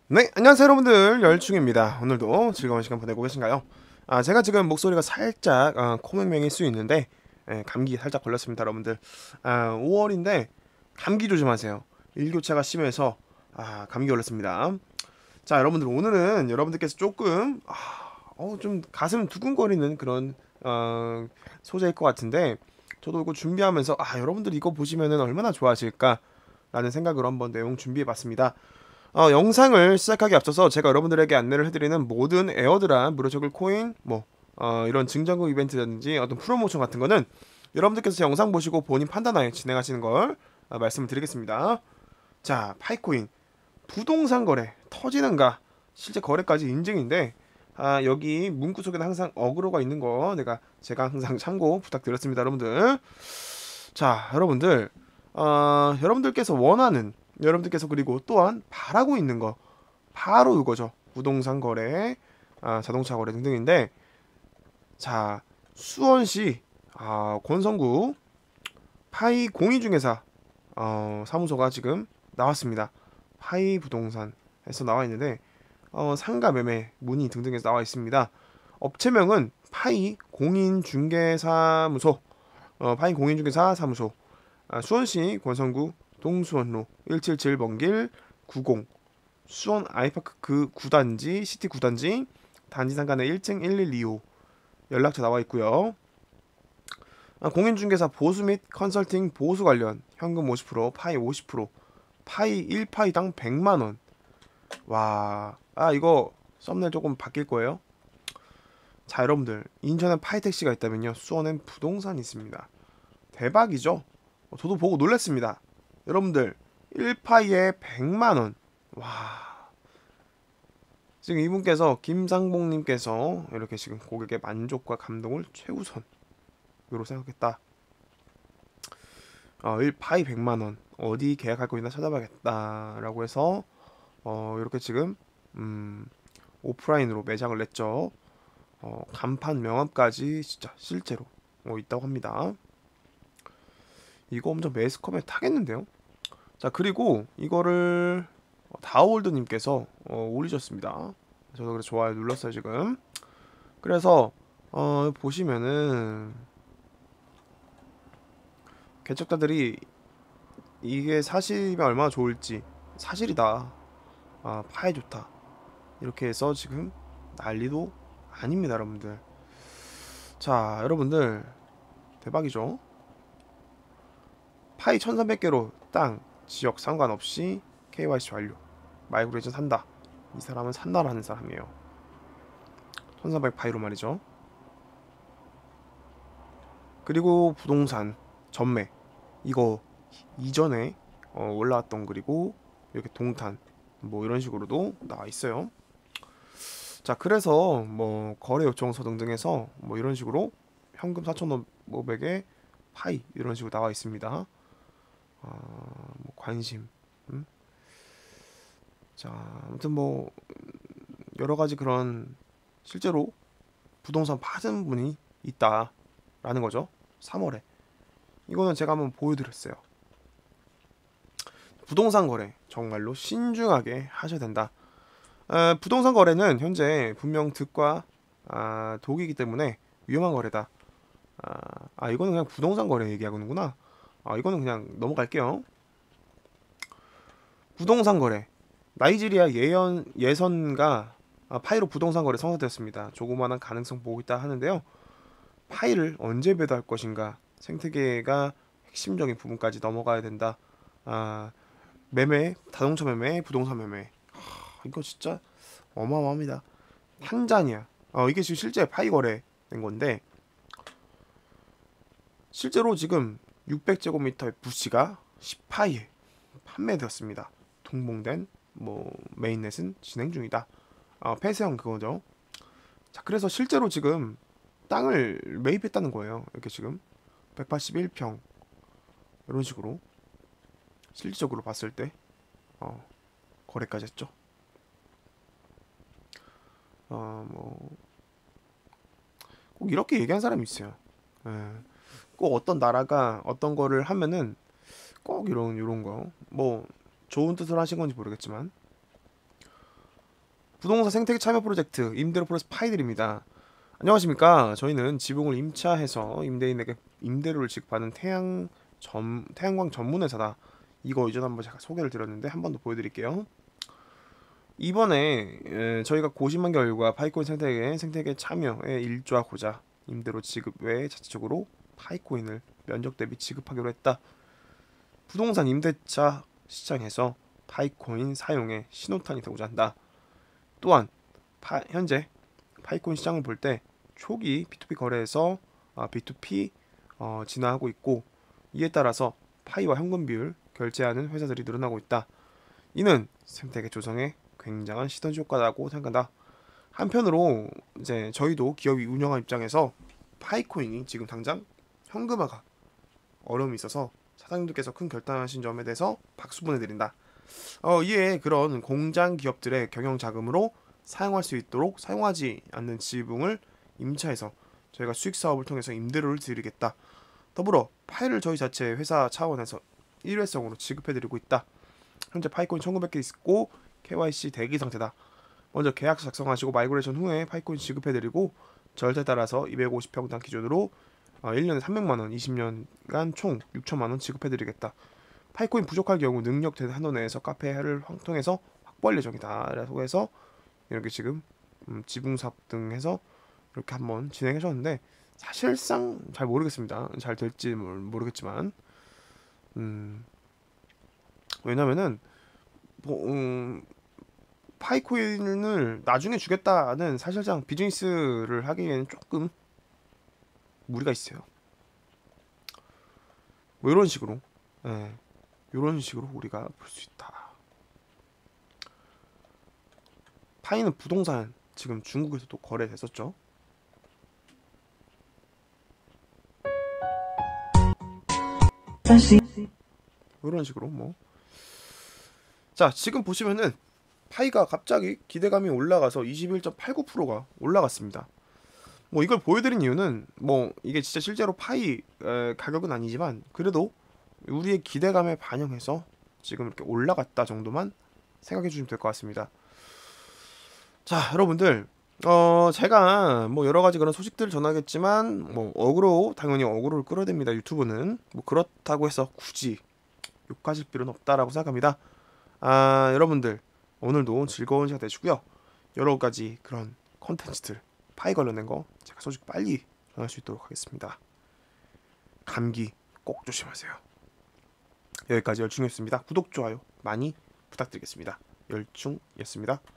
네, 안녕하세요 여러분들, 열충입니다. 오늘도 즐거운 시간 보내고 계신가요? 제가 지금 목소리가 살짝 코맹맹일 수 있는데 감기 살짝 걸렸습니다 여러분들. 5월인데 감기 조심하세요. 일교차가 심해서 감기 걸렸습니다. 자, 여러분들, 오늘은 여러분들께서 조금 좀 가슴 두근거리는 그런 소재일 것 같은데, 저도 이거 준비하면서 여러분들 이거 보시면은 얼마나 좋아하실까 라는 생각으로 한번 내용 준비해봤습니다. 영상을 시작하기 앞서서 제가 여러분들에게 안내를 해드리는 모든 에어드랍, 무료 저글 코인, 이런 증정금 이벤트라든지 어떤 프로모션 같은 거는 여러분들께서 영상 보시고 본인 판단하에 진행하시는 걸 말씀을 드리겠습니다. 자, 파이코인. 부동산 거래 터지는가? 실제 거래까지 인증인데, 여기 문구 속에는 항상 어그로가 있는 거 제가 항상 참고 부탁드렸습니다, 여러분들. 자, 여러분들, 여러분들께서 원하는, 여러분들께서 그리고 또한 바라고 있는 거 바로 이거죠. 부동산 거래, 자동차 거래 등등인데, 자, 수원시 권성구 파이 공인중개사 사무소가 지금 나왔습니다. 파이 부동산에서 나와 있는데, 상가 매매 문의 등등에서 나와 있습니다. 업체명은 파이 공인중개사무소, 파이 공인중개사 사무소, 수원시 권성구 동수원로 177번길 90, 수원 아이파크 그 9단지 시티 9단지 단지 상가내 1층 1125 연락처 나와 있고요. 공인중개사 보수 및 컨설팅 보수 관련 현금 50%, 파이 50%, 파이 1파이당 100만 원. 와, 이거 썸네일 조금 바뀔 거예요. 자, 여러분들, 인천에 파이 택시가 있다면요, 수원엔 부동산이 있습니다. 대박이죠? 저도 보고 놀랐습니다. 여러분들, 1파이에 100만 원. 와. 지금 이분께서 김상봉님께서 이렇게 지금 고객의 만족과 감동을 최우선으로 생각했다. 1파이 100만 원. 어디 계약할 거 있나 찾아봐야겠다라고 해서 이렇게 지금 오프라인으로 매장을 냈죠. 간판 명함까지 진짜 실제로 있다고 합니다. 이거 엄청 매스컴에 타겠는데요. 자, 그리고 이거를 다우홀드님께서 올리셨습니다. 저도 그래서 좋아요 눌렀어요 지금. 그래서 보시면은 개척자들이 이게 사실이면 얼마나 좋을지, 사실이다, 파에 좋다, 이렇게 해서 지금 난리도 아닙니다 여러분들. 자, 여러분들, 대박이죠. 파이 1300개로 땅 지역 상관없이 KYC 완료, 마이그레이션 산다. 이 사람은 산다라는 사람이에요. 1300 파이로 말이죠. 그리고 부동산 전매, 이거 이전에 올라왔던 글이고, 이렇게 동탄 이런 식으로도 나와 있어요. 자, 그래서 거래 요청서 등등해서 이런 식으로 현금 4,500에 파이 이런 식으로 나와 있습니다. 관심. 자, 아무튼 여러 가지 그런 실제로 부동산 파는 분이 있다라는 거죠. 3월에 이거는 제가 한번 보여드렸어요. 부동산 거래 정말로 신중하게 하셔야 된다. 부동산 거래는 현재 분명 득과 독이기 때문에 위험한 거래다. 이거는 그냥 부동산 거래 얘기하는구나. 이거는 그냥 넘어갈게요. 부동산 거래. 나이지리아 예선가 파이로 부동산 거래 성사되었습니다. 조그마한 가능성 보고 있다 하는데요. 파이를 언제 배도할 것인가, 생태계가 핵심적인 부분까지 넘어가야 된다. 매매, 자동차 매매, 부동산 매매. 이거 진짜 어마어마합니다. 탄자니아. 이게 지금 실제 파이 거래 된 건데, 실제로 지금 600제곱미터의 부시가 10파이에 판매되었습니다. 동봉된 메인넷은 진행 중이다. 폐쇄형 그거죠. 자, 그래서 실제로 지금 땅을 매입했다는 거예요. 이렇게 지금 181평 이런 식으로 실질적으로 봤을 때 거래까지 했죠. 꼭 이렇게 얘기한 사람이 있어요. 예. 꼭 어떤 나라가 어떤 거를 하면은 꼭 이런 거 좋은 뜻으로 하신 건지 모르겠지만, 부동산 생태계 참여 프로젝트 임대료 플러스 파이들입니다. 안녕하십니까. 저희는 지붕을 임차해서 임대인에게 임대료를 지급하는 태양광 전문 회사다. 이거 이전 한번 제가 소개를 드렸는데 한 번 더 보여드릴게요. 이번에 저희가 고심한 결과 파이코인 생태계 참여에 일조하고자 임대료 지급 외에 자체적으로 파이코인을 면적 대비 지급하기로 했다. 부동산 임대차 시장에서 파이코인 사용에 신호탄이 되고자 한다. 또한 현재 파이코인 시장을 볼 때 초기 P2P 거래에서 B2P 진화하고 있고, 이에 따라서 파이와 현금 비율 결제하는 회사들이 늘어나고 있다. 이는 생태계 조성에 굉장한 시너지 효과라고 생각한다. 한편으로 이제 저희도 기업이 운영한 입장에서 파이코인이 지금 당장 현금화가 어려움이 있어서 사장님들께서 큰 결단하신 점에 대해서 박수 보내드린다. 이에 그런 공장 기업들의 경영 자금으로 사용할 수 있도록 사용하지 않는 지붕을 임차해서 저희가 수익 사업을 통해서 임대료를 드리겠다. 더불어 파이를 저희 자체 회사 차원에서 일회성으로 지급해드리고 있다. 현재 파이코인 1900개 있고 KYC 대기 상태다. 먼저 계약서 작성하시고 마이그레이션 후에 파이코인 지급해드리고 절차에 따라서 250평당 기준으로 1년에 300만원, 20년간 총 6천만원 지급해드리겠다. 파이코인 부족할 경우 능력된 한도 내에서 카페를 통해서 확보할 예정이다 라고 해서 이렇게 지금 지붕 사업 등 해서 이렇게 한번 진행해 줬는데, 사실상 잘 모르겠습니다. 잘 될지 모르겠지만 왜냐면은 파이코인을 나중에 주겠다는 사실상 비즈니스를 하기에는 조금 무리가 있어요. 뭐 이런 식으로 이런 식으로 우리가 볼 수 있다. 파이는 부동산 지금 중국에서도 거래됐었죠. 이런 식으로 뭐. 자, 지금 보시면은 파이가 갑자기 기대감이 올라가서 21.89%가 올라갔습니다. 뭐 이걸 보여드린 이유는 뭐 이게 진짜 실제로 파이 가격은 아니지만 그래도 우리의 기대감에 반영해서 지금 이렇게 올라갔다 정도만 생각해 주시면 될 것 같습니다. 자, 여러분들 제가 뭐 여러 가지 그런 소식들을 전하겠지만 뭐 당연히 어그로를 끌어댑니다. 유튜브는 뭐 그렇다고 해서 굳이 욕하실 필요는 없다라고 생각합니다. 여러분들 오늘도 즐거운 시간 되시고요. 여러 가지 그런 컨텐츠들 파이 관련된 거 제가 소식 빨리 전할 수 있도록 하겠습니다. 감기 꼭 조심하세요. 여기까지 열중이었습니다. 구독, 좋아요 많이 부탁드리겠습니다. 열중이었습니다.